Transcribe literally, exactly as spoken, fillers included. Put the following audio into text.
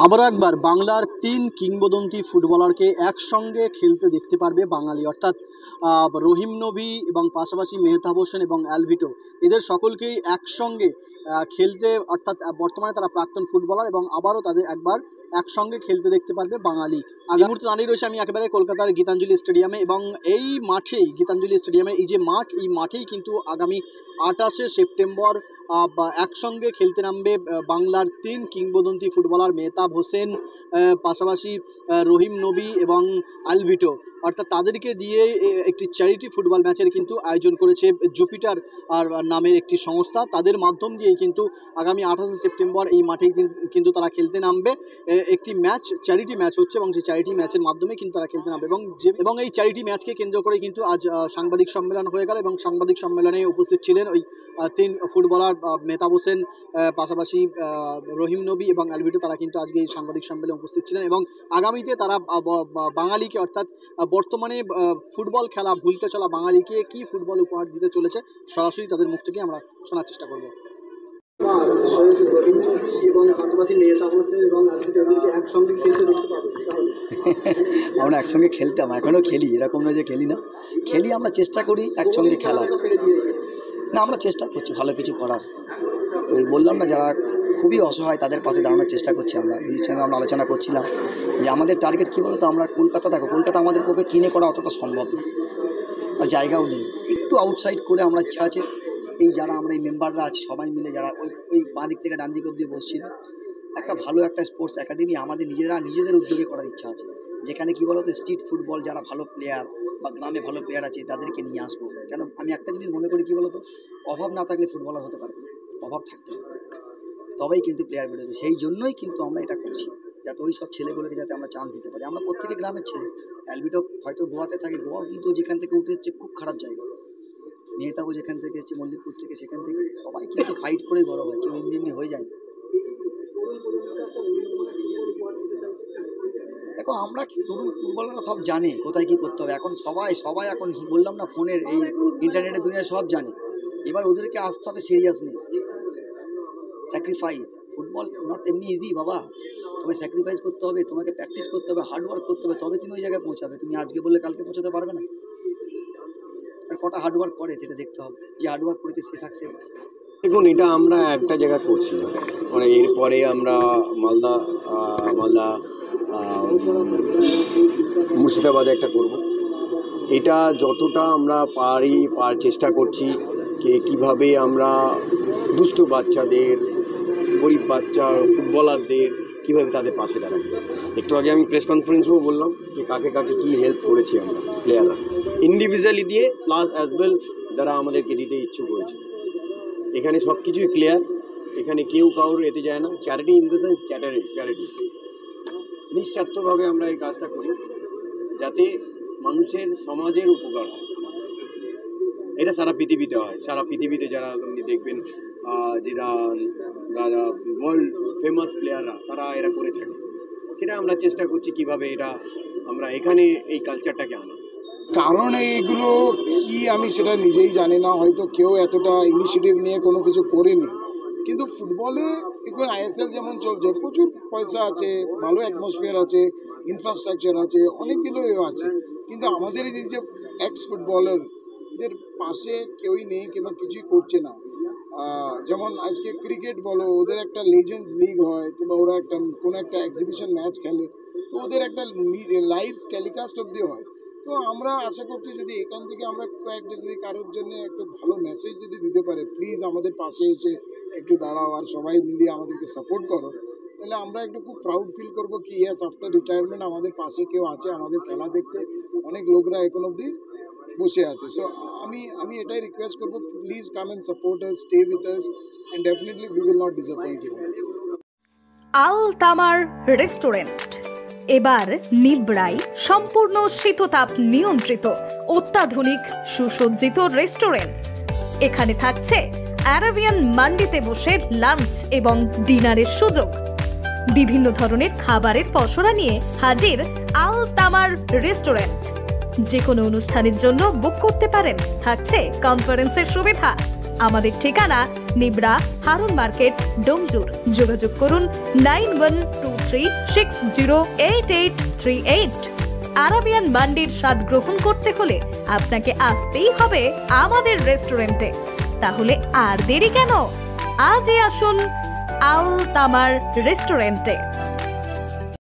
আবারও একবার বাংলার তিন কিংবদন্তি ফুটবলারকে একসঙ্গে খেলতে দেখতে পারবে বাঙালি, অর্থাৎ রহিম নবী এবং পাশাপাশি মেহতাব হোসেন এবং অ্যালভিটো, এদের সকলকেই একসঙ্গে খেলতে, অর্থাৎ বর্তমানে তারা প্রাক্তন ফুটবলার এবং আবারও তাদের একবার একসঙ্গে খেলতে দেখতে পারবে বাঙালি। আগামী মুহূর্তে দাঁড়িয়ে রয়েছে আমি একেবারে কলকাতার গীতাঞ্জলি স্টেডিয়ামে, এবং এই মাঠেই গীতাঞ্জলি স্টেডিয়ামে এই যে মাঠ, এই মাঠেই কিন্তু আগামী আঠাশে সেপ্টেম্বর একসঙ্গে খেলতে নামবে বাংলার তিন কিংবদন্তি ফুটবলার মেহতাব হোসেন, পাশাপাশি রহিম নবী এবং অ্যালভিটো, অর্থাৎ তাদেরকে দিয়ে একটি চ্যারিটি ফুটবল ম্যাচের কিন্তু আয়োজন করেছে জুপিটার আর নামের একটি সংস্থা। তাদের মাধ্যম দিয়েই কিন্তু আগামী আঠাশে সেপ্টেম্বর এই মাঠেই কিন্তু তারা খেলতে নামবে। একটি ম্যাচ, চ্যারিটি ম্যাচ হচ্ছে এবং সেই চ্যারিটি ম্যাচের মাধ্যমে কিন্তু তারা খেলতে নামবে, এবং যে এবং এই চ্যারিটি ম্যাচকে কেন্দ্র করে কিন্তু আজ সাংবাদিক সম্মেলন হয়ে গেল, এবং সাংবাদিক সম্মেলনে উপস্থিত ছিলেন ওই তিন ফুটবলার মেহতাব হোসেন, পাশাপাশি রহিম নবী এবং অ্যালভিটো। তারা কিন্তু আজকে এই সাংবাদিক সম্মেলনে উপস্থিত ছিলেন এবং আগামীতে তারা বাঙালিকে, অর্থাৎ বর্তমানে ফুটবল খেলা ভুলতে চলা বাঙালিকে কি ফুটবল উপহার দিতে চলেছে সরাসরি তাদের মুখ থেকে আমরা শোনার চেষ্টা করব। আমরা একসঙ্গে খেলতাম, এখনও খেলি, এরকম নয় যে খেলি না, খেলি, আমরা চেষ্টা করি একসঙ্গে খেলার। না, আমরা চেষ্টা করছি ভালো কিছু করার। ওই বললাম না, যারা খুবই অসহায় তাদের পাশে দাঁড়ানোর চেষ্টা করছি। আমরা দিদির সঙ্গে আমরা আলোচনা করছিলাম যে আমাদের টার্গেট কী বলতো, আমরা কলকাতা, দেখো কলকাতা আমাদের পক্ষে কিনে করা অতটা সম্ভব না, আর জায়গাও নেই। একটু আউটসাইড করে আমরা ইচ্ছা আছে, এই যারা আমরা এই মেম্বাররা আছি সবাই মিলে, যারা ওই ওই বাঁ দিক থেকে ডান দিক অব্দি বসছিল, একটা ভালো একটা স্পোর্টস একাডেমি আমাদের নিজেরা নিজেদের উদ্যোগে করার ইচ্ছা আছে, যেখানে কী বলতো স্ট্রিট ফুটবল যারা ভালো প্লেয়ার বা গ্রামে ভালো প্লেয়ার আছে তাদেরকে নিয়ে আসবো। কেন আমি একটা জিনিস মনে করি, কী বলতো, অভাব না থাকলে ফুটবলার হতে পারবে না, অভাব থাকতে হবে, তবেই কিন্তু প্লেয়ার বেরোবে। সেই জন্যই কিন্তু আমরা এটা করছি, যাতে ওই সব ছেলেগুলোকে যাতে আমরা চান্স দিতে পারি। আমরা প্রত্যেকে গ্রামের ছেলে, অ্যালভিটো হয়তো গোয়াতে থাকে, গোয়াও কিন্তু যেখান থেকে উঠে এসছে খুব খারাপ জায়গা, মেহতাবও যেখান থেকে এসছে মল্লিকপুর থেকে, সেখান থেকে সবাই কিন্তু ফাইট করেই বড় হয়, কেউ এমনি এমনি হয়ে যায় না। দেখো আমরা তরুণ ফুটবলাররা সব জানে কোথায় কী করতে হবে। এখন সবাই সবাই এখন বললাম না, ফোনের এই ইন্টারনেটের দুনিয়ায় সব জানে। এবার ওদেরকে আসতে হবে সিরিয়াসনেস, স্যাক্রিফাইস। ফুটবল নট এমনি ইজি বাবা, তোমায় স্যাক্রিফাইস করতে হবে, তোমাকে প্র্যাকটিস করতে হবে, হার্ডওয়ার্ক করতে হবে, তবে তুমি ওই জায়গায় পৌঁছাবে। তুমি আজকে বললে কালকে পৌঁছাতে পারবে না। আর কটা হার্ডওয়ার্ক করে সেটা দেখতে হবে, যে হার্ডওয়ার্ক করেছে সে সাকসেস। দেখুন, এটা আমরা একটা জায়গায় করছি না, মানে এরপরে আমরা মালদা মালদা মুর্শিদাবাদে একটা করব। এটা যতটা আমরা পারি পার চেষ্টা করছি যে কীভাবে আমরা দুষ্ট বাচ্চাদের, গরিব বাচ্চা ফুটবলারদের কীভাবে তাদের পাশে দাঁড়াবো। একটু আগে আমি প্রেস কনফারেন্সেও বললাম যে কাকে কাকে কী হেল্প করেছি আমরা প্লেয়াররা, ইন্ডিভিজুয়ালি দিয়ে প্লাস অ্যাজ ওয়েল যারা আমাদেরকে দিতে ইচ্ছুক হয়েছে। এখানে সব কিছুই ক্লিয়ার, এখানে কেউ কারোর এতে যায় না। চ্যারিটি ইন দ্য সেন্স চ্যাটারি চ্যারিটি নিঃস্বার্থভাবে আমরা এই কাজটা করি, যাতে মানুষের সমাজের উপকার হয়। এটা সারা পৃথিবীতে হয়, সারা পৃথিবীতে যারা আপনি দেখবেন যারা যারা ওয়ার্ল্ড ফেমাস প্লেয়াররা তারা এরা করে থাকে। সেটা আমরা চেষ্টা করছি কীভাবে এটা আমরা এখানে এই কালচারটাকে আনা। কারণ এইগুলো কি আমি সেটা নিজেই জানি না, হয়তো কেউ এতটা ইনিশিয়েটিভ নিয়ে কোনো কিছু করেনি, কিন্তু ফুটবলে এখন আইএসএল যেমন চলছে, প্রচুর পয়সা আছে, ভালো অ্যাটমসফিয়ার আছে, ইনফ্রাস্ট্রাকচার আছে, অনেকগুলো আছে, কিন্তু আমাদের এই যে এক্স ফুটবলারদের পাশে কেউই নেই কিংবা কিছুই করছে না। যেমন আজকে ক্রিকেট বলো, ওদের একটা লেজেন্ডস লিগ হয় কিংবা ওরা একটা কোনো একটা এক্সিবিশন ম্যাচ খেলে, তো ওদের একটা লাইভ টেলিকাস্ট অবধি হয়। তো আমরা আশা করছি যদি এখান থেকে আমরা কয়েকটা যদি কারোর জন্য একটু ভালো মেসেজ যদি দিতে পারে, প্লিজ আমাদের পাশে এসে একটু দাঁড়াও আর সবাই মিলিয়ে আমাদেরকে সাপোর্ট করো, তাহলে আমরা একটু খুব প্রাউড ফিল করবো কি ইয়েস, আফটার রিটায়ারমেন্ট আমাদের পাশে কেউ আছে, আমাদের খেলা দেখতে অনেক লোকরা এখন অবধি বসে আছে। সো আমি আমি এটাই রিকোয়েস্ট করবো, please come and support us, stay with us, and definitely we will not disappoint you. Al Tamar restaurant এবার নিবড়াই, সম্পূর্ণ শীততাপ নিয়ন্ত্রিত অত্যাধুনিক সুসজ্জিত রেস্টুরেন্ট। এখানে থাকছে আরাবিয়ান মান্ডিতে বসে লাঞ্চ এবং ডিনারের সুযোগ। বিভিন্ন ধরনের খাবারের পসরা নিয়ে হাজির আল তামার রেস্টুরেন্ট। যে কোনো অনুষ্ঠানের জন্য বুক করতে পারেন, থাকছে কনফারেন্সের সুবিধা। আমাদের ঠিকানা নিবড়া হারুন মার্কেট, ডোমজুর। যোগাযোগ করুন nine one two three six zero eight eight three eight. Arabian মান্ডির স্বাদ গ্রহণ করতে হলে আপনাকে আসতেই হবে আমাদের রেস্টুরেন্টে। তাহলে আর দেরি কেন? আজই আসুন আল তামার রেস্টুরেন্টে।